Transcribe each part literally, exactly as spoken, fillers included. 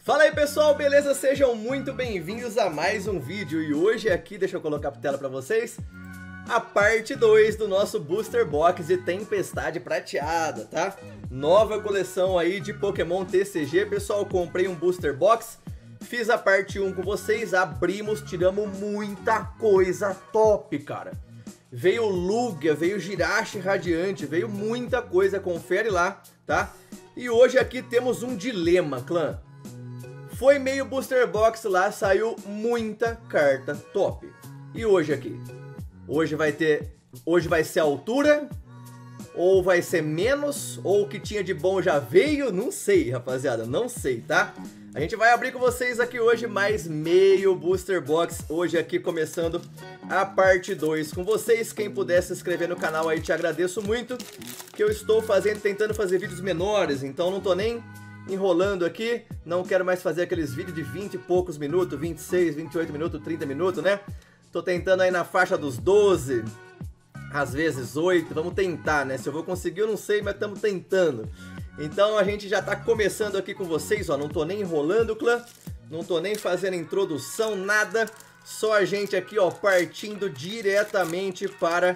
Fala aí pessoal, beleza? Sejam muito bem-vindos a mais um vídeo. E hoje aqui, deixa eu colocar a tela pra vocês, a parte dois do nosso Booster Box de Tempestade Prateada, tá? Nova coleção aí de Pokémon T C G. Pessoal, comprei um Booster Box, fiz a parte um com vocês, abrimos, tiramos muita coisa top, cara. Veio Lugia, veio Jirachi Radiante, veio muita coisa, confere lá, tá? E hoje aqui temos um dilema, clã. Foi meio Booster Box lá, saiu muita carta top. E hoje aqui? Hoje vai ter... Hoje vai ser a altura? Ou vai ser menos? Ou o que tinha de bom já veio? Não sei, rapaziada, não sei, tá? A gente vai abrir com vocês aqui hoje mais meio Booster Box. Hoje aqui começando a parte dois com vocês. Quem puder se inscrever no canal aí, te agradeço muito. Que eu estou fazendo, tentando fazer vídeos menores, então não tô nem... enrolando aqui, não quero mais fazer aqueles vídeos de vinte e poucos minutos, vinte e seis, vinte e oito minutos, trinta minutos, né? Tô tentando aí na faixa dos doze, às vezes oito, vamos tentar, né? Se eu vou conseguir eu não sei, mas estamos tentando. Então a gente já tá começando aqui com vocês, ó, não tô nem enrolando, clã, não tô nem fazendo introdução, nada, só a gente aqui, ó, partindo diretamente para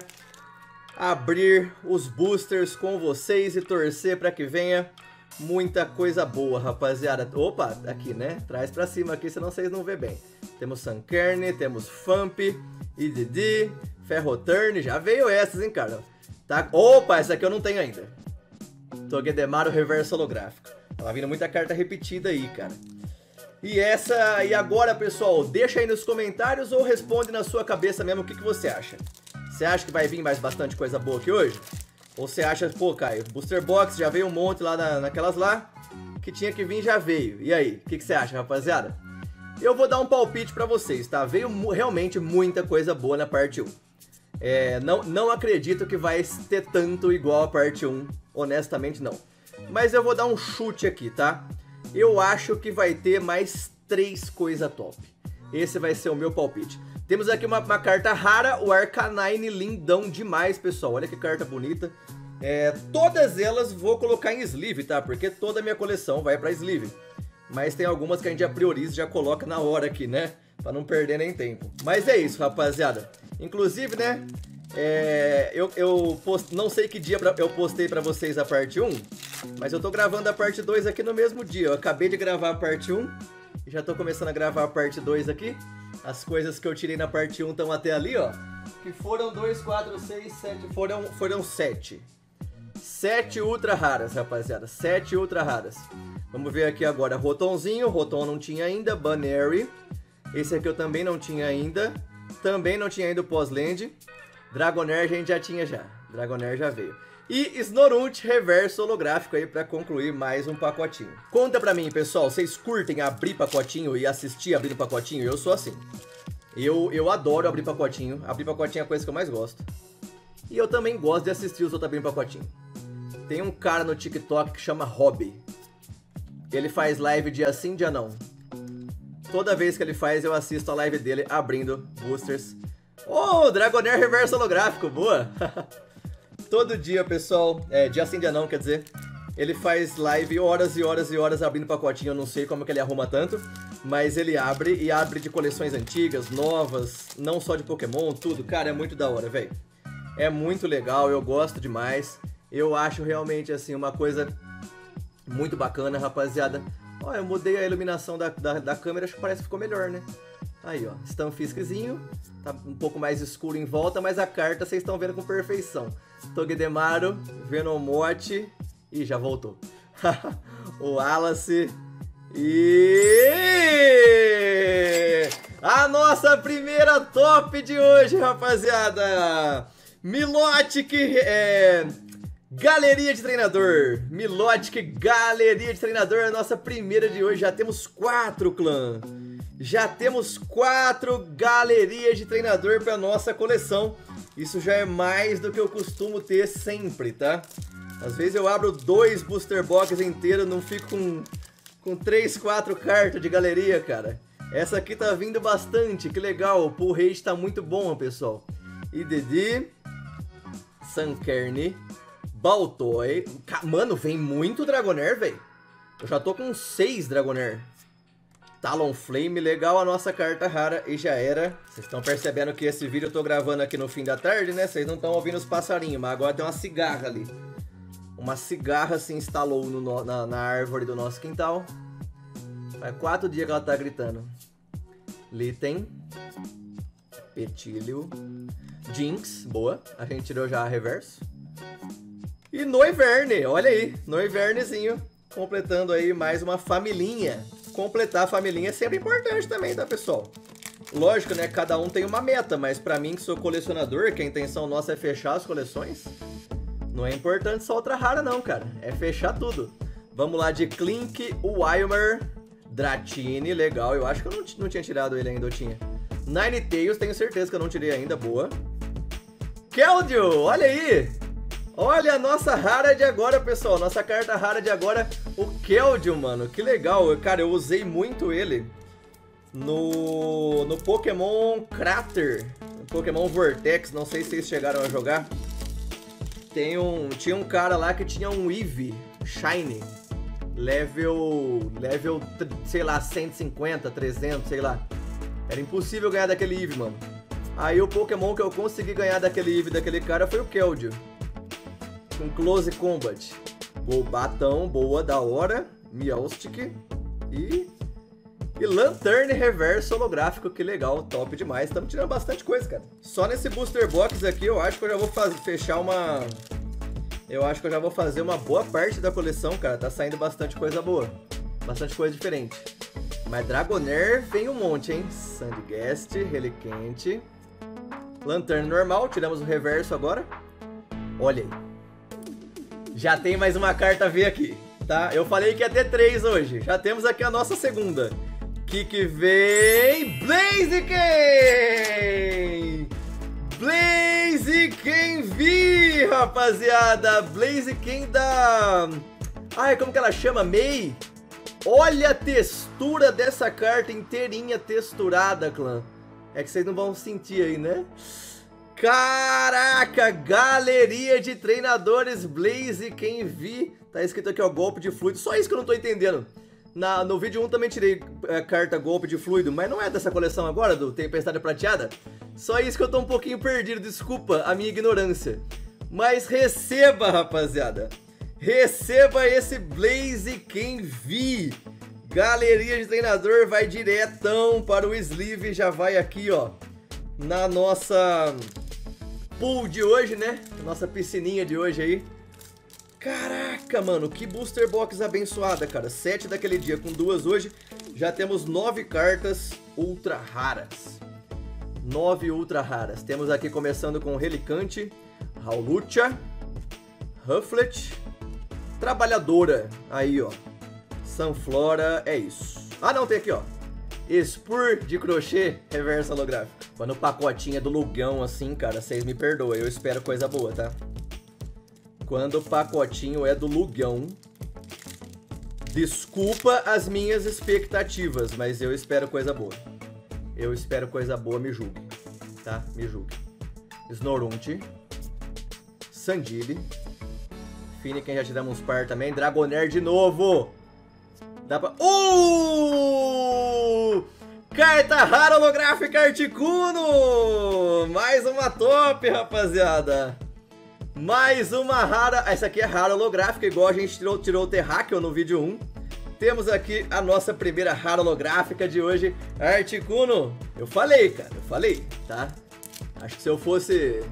abrir os boosters com vocês e torcer para que venha muita coisa boa, rapaziada. Opa, aqui, né? Traz pra cima aqui, senão vocês não vê bem. Temos Sankerne, temos Famp, I D D, Ferroturn. Já veio essas, hein, cara? Tá? Opa, essa aqui eu não tenho ainda. Togedemaru Reverso Holográfico. Tava vindo muita carta repetida aí, cara. E essa... E agora, pessoal, deixa aí nos comentários ou responde na sua cabeça mesmo o que, que você acha. Você acha que vai vir mais bastante coisa boa aqui hoje? Ou você acha, pô, Caio, Booster Box já veio um monte lá na, naquelas lá, que tinha que vir já veio. E aí, o que, que você acha, rapaziada? Eu vou dar um palpite pra vocês, tá? Veio realmente muita coisa boa na parte um. É, não, não acredito que vai ter tanto igual a parte um, honestamente não. Mas eu vou dar um chute aqui, tá? Eu acho que vai ter mais três coisas top. Esse vai ser o meu palpite. Temos aqui uma, uma carta rara, o Arcanine, lindão demais, pessoal. Olha que carta bonita. É, todas elas vou colocar em sleeve, tá? Porque toda a minha coleção vai pra sleeve. Mas tem algumas que a gente já prioriza e já coloca na hora aqui, né? Pra não perder nem tempo. Mas é isso, rapaziada. Inclusive, né? É, eu eu post, não sei que dia pra, eu postei pra vocês a parte um. Mas eu tô gravando a parte dois aqui no mesmo dia. Eu acabei de gravar a parte um. E já tô começando a gravar a parte dois aqui. As coisas que eu tirei na parte um estão até ali, ó. Que foram dois, quatro, seis, sete. Foram, foram sete. sete ultra raras, rapaziada. sete ultra raras. Vamos ver aqui agora. Rotonzinho. Roton não tinha ainda. Baneri. Esse aqui eu também não tinha ainda. Também não tinha ainda o pós-land. Dragonair a gente já tinha já. Dragonair já veio. E Snorunt Reverso Holográfico aí pra concluir mais um pacotinho. Conta pra mim, pessoal, vocês curtem abrir pacotinho e assistir abrindo pacotinho? Eu sou assim. Eu, eu adoro abrir pacotinho. Abrir pacotinho é a coisa que eu mais gosto. E eu também gosto de assistir os outros abrindo pacotinho. Tem um cara no TikTok que chama Hobby. Ele faz live dia sim, dia não. Toda vez que ele faz, eu assisto a live dele abrindo boosters. Oh, Dragonair Reverso Holográfico, boa! Todo dia, pessoal, é, dia sim, dia não, quer dizer, ele faz live horas e horas e horas abrindo pacotinho, eu não sei como que ele arruma tanto, mas ele abre e abre de coleções antigas, novas, não só de Pokémon, tudo, cara, é muito da hora, velho. É muito legal, eu gosto demais, eu acho realmente, assim, uma coisa muito bacana, rapaziada. Ó, eu mudei a iluminação da, da, da câmera, acho que parece que ficou melhor, né? Aí, ó, Stunfiskzinho, tá um pouco mais escuro em volta, mas a carta vocês estão vendo com perfeição. Togedemaru, Venomoth, e já voltou. O Wallace e... a nossa primeira top de hoje, rapaziada! Milotic, é... Galeria de Treinador. Milotic Galeria de Treinador, a nossa primeira de hoje. Já temos quatro, clã. Já temos quatro galerias de treinador para nossa coleção. Isso já é mais do que eu costumo ter sempre, tá? Às vezes eu abro dois Booster Box inteiros, não fico com, com três, quatro cartas de galeria, cara. Essa aqui tá vindo bastante, que legal. O pull rate tá muito bom, pessoal. I D D, Sankerne, Baltoy. Mano, vem muito Dragonair, velho. Eu já tô com seis Dragonair. Talonflame, legal a nossa carta rara e já era. Vocês estão percebendo que esse vídeo eu tô gravando aqui no fim da tarde, né? Vocês não estão ouvindo os passarinhos, mas agora tem uma cigarra ali. Uma cigarra se instalou no, na, na árvore do nosso quintal. Faz quatro dias que ela tá gritando. Litten. Petilho. Jinx, boa. A gente tirou já a reverso. E Noivern, olha aí. Noivernzinho. Completando aí mais uma familhinha. Completar a familhinha é sempre importante também, tá, pessoal? Lógico, né? Cada um tem uma meta, mas pra mim, que sou colecionador, que a intenção nossa é fechar as coleções, não é importante só outra rara, não, cara. É fechar tudo. Vamos lá de Clink, Wilmer, Dratini, legal. Eu acho que eu não, não tinha tirado ele ainda, eu tinha. Ninetales, tenho certeza que eu não tirei ainda, boa. Keldeo, olha aí! Olha a nossa rara de agora, pessoal. Nossa carta rara de agora, o Keldeo, mano. Que legal. Cara, eu usei muito ele no, no Pokémon Crater, no Pokémon Vortex. Não sei se vocês chegaram a jogar. Tem um, tinha um cara lá que tinha um Eevee Shiny. Level, level, sei lá, cento e cinquenta, trezentos, sei lá. Era impossível ganhar daquele Eevee, mano. Aí o Pokémon que eu consegui ganhar daquele Eevee, daquele cara, foi o Keldeo. Com Close Combat. Golbatão, boa, da hora. Meowstic. E... E Lanturn Reverso holográfico, que legal, top demais. Estamos tirando bastante coisa, cara. Só nesse Booster Box aqui, eu acho que eu já vou fazer, fechar uma... Eu acho que eu já vou fazer uma boa parte da coleção, cara. Tá saindo bastante coisa boa. Bastante coisa diferente. Mas Dragonair vem um monte, hein? Sandygast, Reliquente. Lanturn normal, tiramos o reverso agora. Olha aí. Já tem mais uma carta V aqui, tá? Eu falei que ia ter três hoje. Já temos aqui a nossa segunda. Que que vem? Blaziken! Blaziken V, rapaziada! Blaziken da... Ai, como que ela chama? Mei? Olha a textura dessa carta inteirinha texturada, clã. É que vocês não vão sentir aí, né? Caraca, galeria de treinadores Blaziken V. Tá escrito aqui, ó, golpe de fluido. Só isso que eu não tô entendendo. Na, no vídeo um também tirei a carta golpe de fluido, mas não é dessa coleção agora, do Tempestade Prateada? Só isso que eu tô um pouquinho perdido, desculpa a minha ignorância. Mas receba, rapaziada. Receba esse Blaziken V. Galeria de treinador vai diretão para o sleeve. Já vai aqui, ó, na nossa... pool de hoje, né? Nossa piscininha de hoje aí. Caraca, mano, que booster box abençoada, cara. Sete daquele dia com duas hoje. Já temos nove cartas ultra raras. Nove ultra raras. Temos aqui começando com Relicante, Hawlucha, Rufflet, Trabalhadora. Aí, ó. Sunflora, é isso. Ah, não, tem aqui, ó. Spur de crochê, reverso holográfico. Quando o pacotinho é do Lugão assim, cara, vocês me perdoem, eu espero coisa boa, tá? Quando o pacotinho é do Lugão, desculpa as minhas expectativas, mas eu espero coisa boa. Eu espero coisa boa, me julgue, tá? Me julgue. Snorunt, Sandile, Finiken, já tiramos uns par também. Dragonair de novo! Dá pra... Uh! Carta rara holográfica Articuno! Mais uma top, rapaziada! Mais uma rara... Essa aqui é rara holográfica, igual a gente tirou, tirou o Terráqueo no vídeo um. Temos aqui a nossa primeira rara holográfica de hoje, Articuno. Eu falei, cara, eu falei, tá? Acho que se eu fosse...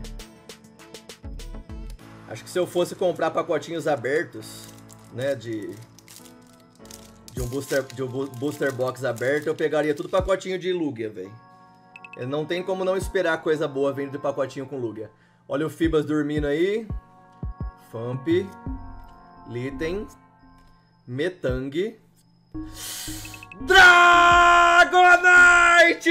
Acho que se eu fosse comprar pacotinhos abertos, né, de... De um, booster, de um booster box aberto, eu pegaria tudo pacotinho de Lugia, velho. Não tem como não esperar coisa boa vindo de pacotinho com Lugia. Olha o Fibas dormindo aí. Famp. Litten. Metang. Dragonite!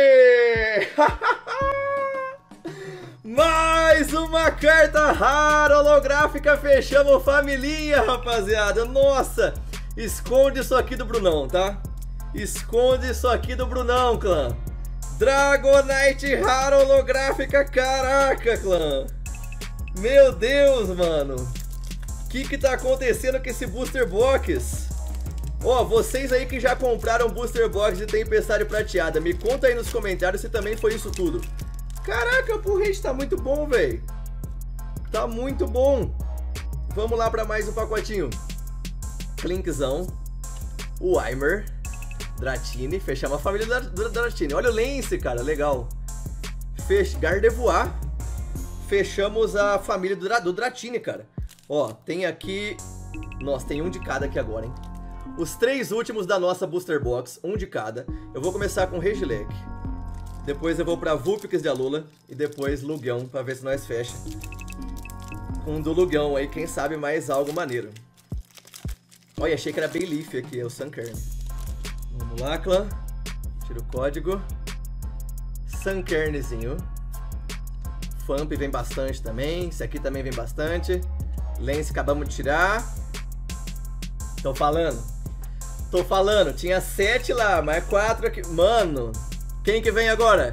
Mais uma carta rara holográfica. Fechamos família, rapaziada. Nossa! Esconde isso aqui do Brunão, tá? Esconde isso aqui do Brunão, clã. Dragonite rara holográfica, caraca, clã. Meu Deus, mano. O que que tá acontecendo com esse Booster Box? Ó, vocês aí que já compraram Booster Box de Tempestade Prateada, me conta aí nos comentários se também foi isso tudo. Caraca, o pull rate tá muito bom, velho. Tá muito bom. Vamos lá pra mais um pacotinho. Klinkzão, o Aimer, Dratini, fechamos a família da, da Dratini. Olha o Lance, cara, legal. Fech... Gardevoir, fechamos a família do, do Dratini, cara. Ó, tem aqui... Nossa, tem um de cada aqui agora, hein. Os três últimos da nossa Booster Box, um de cada. Eu vou começar com Regieleki. Depois eu vou pra Vulpix de Alola. E depois Lugião, pra ver se nós fecha. Com um do Lugião aí, quem sabe mais algo maneiro. Olha, achei que era Bayleaf aqui, é o Sunkern. Vamos lá, clã. Tira o código. Sunkernzinho. Famp vem bastante também. Esse aqui também vem bastante. Lance acabamos de tirar. Tô falando. Tô falando. Tinha sete lá, mais quatro aqui. Mano, quem que vem agora?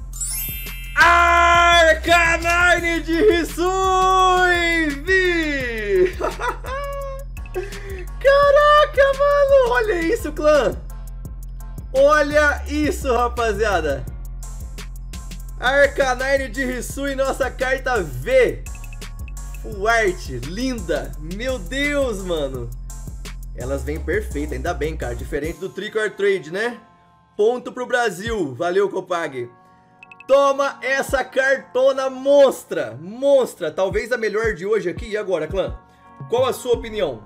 Arcanine de Hisui! Vi! Caraca, mano! Olha isso, clã! Olha isso, rapaziada! Arcanine de Hisui, nossa carta V! Full art, linda! Meu Deus, mano! Elas vêm perfeitas, ainda bem, cara. Diferente do Trick or Trade, né? Ponto pro Brasil! Valeu, Copag! Toma essa cartona monstra! Monstra! Talvez a melhor de hoje aqui. E agora, clã? Qual a sua opinião?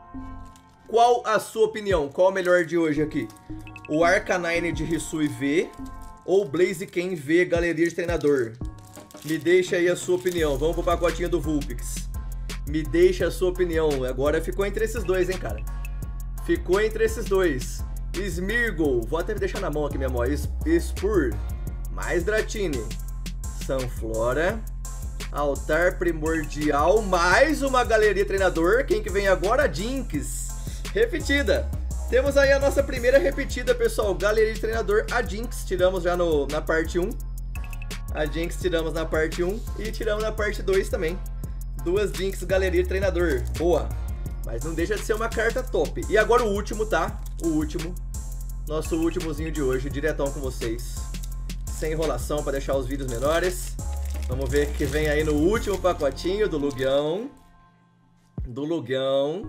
Qual a sua opinião? Qual a melhor de hoje aqui? O Arcanine de Hisui V ou Blaziken V Galeria de Treinador? Me deixa aí a sua opinião. Vamos pro pacotinho do Vulpix. Me deixa a sua opinião. Agora ficou entre esses dois, hein, cara? Ficou entre esses dois. Smeargle. Vou até deixar na mão aqui, minha amor. Spur. Mais Dratini. Sunflora. Altar Primordial. Mais uma Galeria Treinador. Quem que vem agora? Jinx. Repetida. Temos aí a nossa primeira repetida, pessoal. Galeria de Treinador. A Jinx. Tiramos já no, na parte um. A Jinx tiramos na parte um. E tiramos na parte dois também. Duas Jinx Galeria de Treinador. Boa. Mas não deixa de ser uma carta top. E agora o último, tá? O último. Nosso últimozinho de hoje. Diretão com vocês. Sem enrolação para deixar os vídeos menores. Vamos ver o que vem aí no último pacotinho do Lugião. Do Lugião.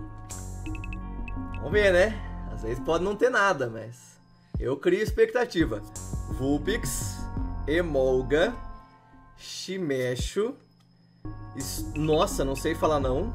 Vamos ver, né? Às vezes pode não ter nada, mas eu crio expectativa. Vulpix. Emolga. Shimecho. Nossa, não sei falar não.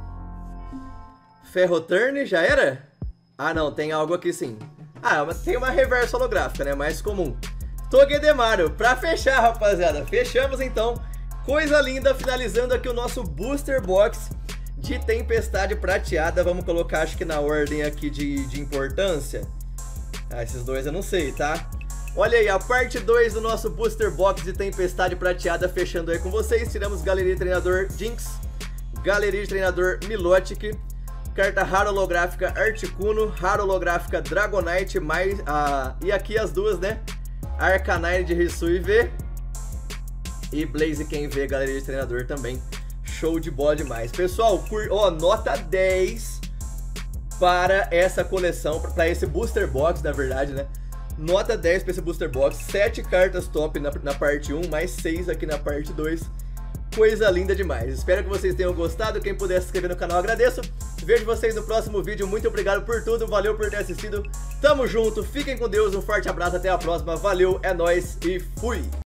Ferroturn, já era? Ah, não, tem algo aqui sim. Ah, tem uma reversa holográfica, né? Mais comum. Togedemaru, pra fechar, rapaziada. Fechamos então. Coisa linda, finalizando aqui o nosso Booster Box de Tempestade Prateada. Vamos colocar, acho que na ordem aqui de, de importância. Ah, esses dois eu não sei, tá? Olha aí, a parte dois do nosso Booster Box de Tempestade Prateada, fechando aí com vocês. Tiramos Galeria de Treinador Jinx, Galeria de Treinador Milotic, carta rara holográfica Articuno, rara holográfica Dragonite, mais, ah, e aqui as duas, né? Arcanine de Hisui V e Blaziken V, Galeria de Treinador também. Show de bola demais. Pessoal, cur... oh, nota dez para essa coleção, para esse Booster Box, na verdade, né? Nota dez para esse Booster Box, sete cartas top na, na parte um, mais seis aqui na parte dois. Coisa linda demais. Espero que vocês tenham gostado. Quem puder se inscrever no canal, agradeço. Vejo vocês no próximo vídeo. Muito obrigado por tudo. Valeu por ter assistido. Tamo junto. Fiquem com Deus. Um forte abraço. Até a próxima. Valeu. É nóis e fui.